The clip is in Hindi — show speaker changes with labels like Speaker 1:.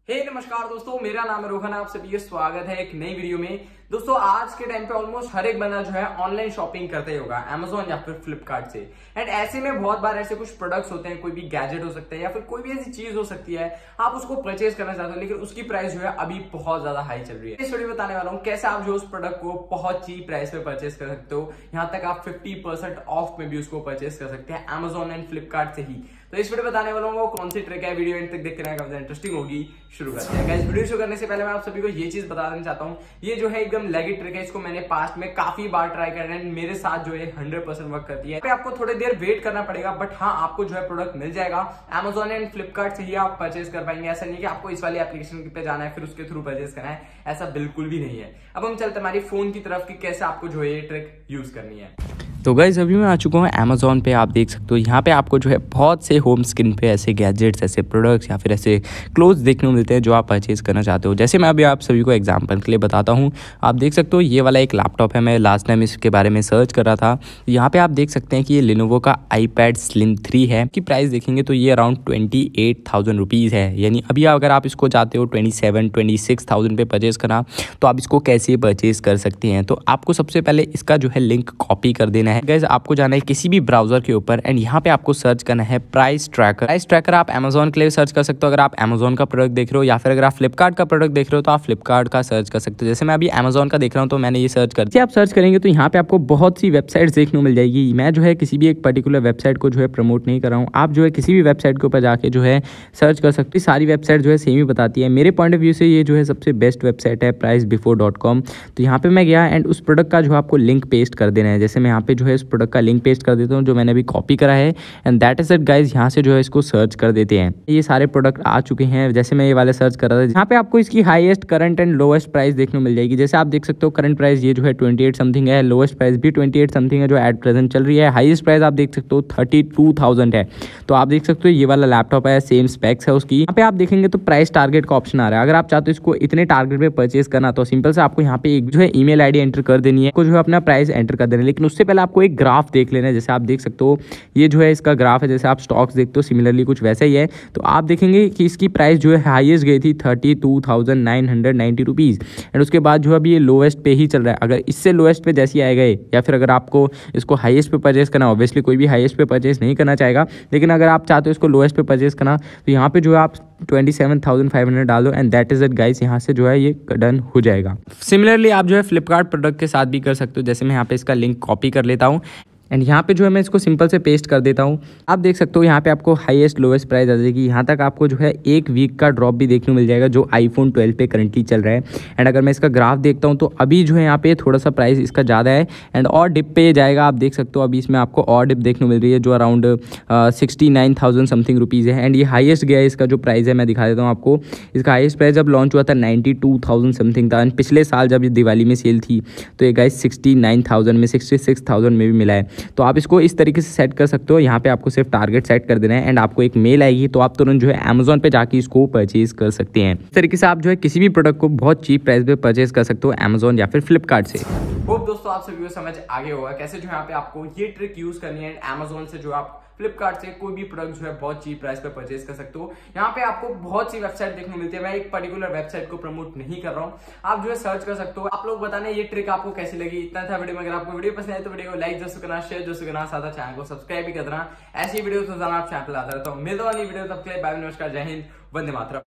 Speaker 1: नमस्कार दोस्तों, मेरा नाम है रोहन। आप सभी का स्वागत है एक नई वीडियो में। दोस्तों, आज के टाइम पे ऑलमोस्ट हर एक बंदा जो है ऑनलाइन शॉपिंग करता ही होगा, अमेजोन या फिर फ्लिपकार्ट से। एंड ऐसे में बहुत बार ऐसे कुछ प्रोडक्ट्स होते हैं, कोई भी गैजेट हो सकता है या फिर कोई भी ऐसी चीज हो सकती है, आप उसको परचेज करना चाहते हो लेकिन उसकी प्राइस जो है अभी बहुत ज्यादा हाई चल रही है। इस वीडियो में बताने वाला हूँ कैसे आप जो उस प्रोडक्ट को बहुत चीप प्राइस पे परचेज कर सकते हो। यहाँ तक आप 50% ऑफ में भी उसको परचेज कर सकते हैं अमेजोन एंड फ्लिपकार्ट से ही। तो इस वीडियो बताने वाला हूँ वो कौन सी ट्रिक है। वीडियो एंड तक देखते रहना, काफी इंटरेस्टिंग होगी। शुरू करते हैं गाइस। वीडियो शुरू करने से पहले मैं आप सभी को ये चीज बता देना चाहता हूँ, ये जो है एकदम लेगिट ट्रिक है। इसको मैंने पास्ट में काफी बार ट्राई कर रहे हैं, मेरे साथ जो है 100% वर्क करती है। आपको थोड़ी देर वेट करना पड़ेगा, बट हाँ, आपको जो है प्रोडक्ट मिल जाएगा अमेजोन एंड फ्लिपकार्ट से ही आप परचेज कर पाएंगे। ऐसा नहीं कि आपको इस वाली एप्लीकेशन पे जाना है फिर उसके थ्रू परचेज करना है, ऐसा बिल्कुल भी नहीं है। अब हम चलते हमारी फोन की तरफ कि कैसे आपको जो है ये ट्रिक यूज करनी है।
Speaker 2: तो गाइस, अभी मैं आ चुका हूँ अमेजोन पे। आप देख सकते हो यहाँ पे आपको जो है बहुत से होम स्क्रीन पे ऐसे गैजेट्स, ऐसे प्रोडक्ट्स या फिर ऐसे क्लोथ्स देखने को मिलते हैं जो आप परचेज करना चाहते हो। जैसे मैं अभी आप सभी को एग्जांपल के लिए बताता हूँ। आप देख सकते हो ये वाला एक लैपटॉप है। मैं लास्ट टाइम इसके बारे में सर्च कर रहा था। यहाँ पे आप देख सकते हैं कि ये लेनोवो का iPad Slim 3 है। की प्राइस देखेंगे तो ये अराउंड 28,000 रुपीज़ है। यानी अभी अगर आप इसको चाहते हो 26,000 पे परचेज करना, तो आप इसको कैसे परचेज कर सकते हैं। तो आपको सबसे पहले इसका जो है लिंक कॉपी कर देना है। गाइस, आपको जाना है किसी भी ब्राउजर के ऊपर एंड यहाँ पे आपको सर्च करना है प्राइस ट्रैकर। प्राइस ट्रैकर आप अमेजोन के लिए सर्च कर सकते हो अगर आप अमेजोन का प्रोडक्ट देख रहे हो, या फिर अगर आप फ्लिपकार्ट का प्रोडक्ट देख रहे हो तो आप फ्लिपकार्ट का सर्च कर सकते हो। जैसे मैं अभी अमेजोन का देख रहा हूँ तो मैंने ये सर्च कर दिया। आप सर्च करेंगे तो यहाँ पे आपको बहुत सी वेबसाइट्स देखने को मिल जाएगी। मैं जो है किसी भी एक पर्टिकुलर वेबसाइट को जो है प्रमोट नहीं कर रहा हूँ। आप जो है किसी भी वेबसाइट के ऊपर जाके जो है सर्च कर सकते हो। सारी वेबसाइट जो है सेम ही बताती है। मेरे पॉइंट ऑफ व्यू से ये जो है सबसे बेस्ट वेबसाइट है pricebefore.com। तो यहाँ पे मैं गया एंड उस प्रोडक्ट का जो आपको लिंक पेस्ट कर देना है। जैसे मैं यहाँ पे जो है इस प्रोडक्ट का लिंक पेस्ट कर देता हूँ जो मैंने अभी कॉपी करा है। And that is it guys. यहाँ से जो है इसको सर्च कर देते हैं। ये सारे प्रोडक्ट आ चुके हैं। जैसे मैं ये वाले सर्च कर रहा था, यहाँ पे आपको इसकी highest, current and lowest price देखने को मिल जाएगी। जैसे आप देख सकते हो करंट प्राइस ये जो है 28 समथिंग है, लोएस्ट प्राइस भी 28 समथिंग है जो एट प्रेजेंट चल रही है। हाईएस्ट प्राइस आप देख सकते हो 32,000 है। तो आप देख सकते हो ये वाला लैपटॉप है, सेम स्पेक्स है उसकी। यहाँ पे आप देखेंगे तो प्राइस टारगेट का ऑप्शन आ रहा है। अगर आप चाहते हो इसको इतने टारगेट पे परचेज करना तो सिंपल से आपको यहाँ पे एक जो है ईमेल आईडी एंटर कर देनी है, जो है अपना प्राइस एंटर कर देना है। लेकिन उससे पहले आपको एक ग्राफ देख लेना है। जैसे आप देख सकते हो ये जो है इसका ग्राफ है। जैसे आप स्टॉक्स देखते हो सिमिलरली कुछ वैसा ही है। तो आप देखेंगे कि इसकी प्राइस जो है हाईएस्ट गई थी 32,990 रुपीज़ एंड उसके बाद जो अभी ये लोएस्ट पे ही चल रहा है। अगर इससे लोएस्ट पे जैसे आएगा या फिर अगर आपको इसको हाईएस्ट पे परचेज करना, ऑब्वियसली कोई भी हाईएस्ट पे परचेज नहीं करना चाहेगा, लेकिन अगर आप चाहते हो इसको लोएस्ट पे परचेज करना तो यहाँ पे जो है आप 27,500 डाल दो and that is it guys. यहाँ से जो है ये डन हो जाएगा। सिमिलरली आप जो है फ्लिपकार्ट प्रोडक्ट के साथ भी कर सकते हो। जैसे मैं यहाँ पे इसका लिंक कॉपी कर लेता हूँ एंड यहाँ पे जो है मैं इसको सिंपल से पेस्ट कर देता हूँ। आप देख सकते हो यहाँ पे आपको हाईएस्ट लोएस्ट प्राइस आ जाएगी। यहाँ तक आपको जो है एक वीक का ड्रॉप भी देखने को मिल जाएगा जो iPhone 12 पे करंटली चल रहा है। एंड अगर मैं इसका ग्राफ देखता हूँ तो अभी जो है यहाँ पे थोड़ा सा प्राइस इसका ज़्यादा है एंड और डिप पे जाएगा। आप देख सकते हो अभी इसमें आपको और डिप देखने को मिल रही है जो अराउंड 69,000 समथिंग रुपीज़ है। एंड ये हाईएस्ट गया है। इसका जो प्राइस है मैं दिखा देता हूँ आपको। इसका हाईएस्ट प्राइस जब लॉन्च हुआ था 92,000 समथिंग था एंड पिछले साल जब ये दिवाली में सेल थी तो ये गाइस 69,000 में 66,000 में भी मिला है। तो आप इसको इस तरीके से सेट कर सकते हो। यहाँ पे आपको सिर्फ टारगेट सेट कर देना है एंड आपको एक मेल आएगी तो आप तुरंत जो है अमेजोन पे जाके इसको परचेज कर सकते हैं। इस तरीके से आप जो है किसी भी प्रोडक्ट को बहुत चीप प्राइस पे परचेज कर सकते हो अमेजोन या फिर फ्लिपकार्ट से।
Speaker 1: होप दोस्तों आप सभी को समझ आगे होगा कैसे जो यहाँ पे आपको ये ट्रिक यूज करनी है। अमेजोन से जो आप फ्लिपकार्ट से कोई भी प्रोडक्ट जो है बहुत चीप प्राइस पे परचेज कर सकते हो। यहाँ पे आपको बहुत सी वेबसाइट देखने को मिलती है। मैं एक पर्टिकुलर वेबसाइट को प्रमोट नहीं कर रहा हूँ, आप जो है सर्च कर सकते हो। आप लोग बताना ये ट्रिक आपको कैसी लगी। इतना था वीडियो में। अगर आपको वीडियो पसंद आए तो वीडियो को लाइक जरूर करना, शेयर जरूर करना, साथ चैनल को सब्सक्राइब भी कर देना। ऐसी वीडियो तो आप चैनल पर आता रहता हूँ। मिलता हूँ वीडियो, तब के लिए बाय, नमस्कार, जय हिंद, वंदे मातरम।